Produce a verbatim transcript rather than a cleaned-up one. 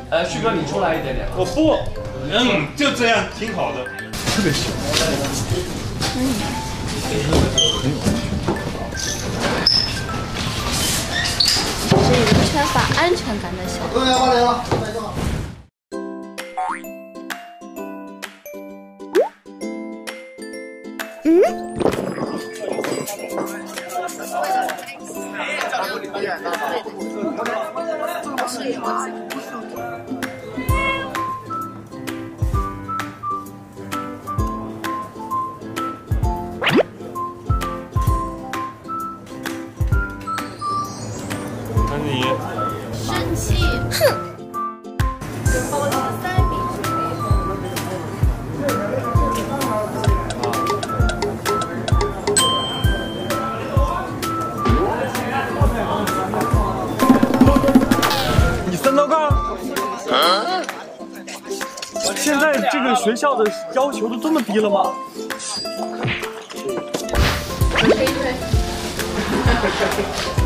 呃，旭哥你出来一点点。 我不，嗯，就这样挺好的，特别喜欢。嗯，很有是一个缺乏安全感的小孩。 来吧，来吧， 嗯？ 那你生气，哼！ 你三道杠？现在这个学校的要求都这么低了吗？ 推推。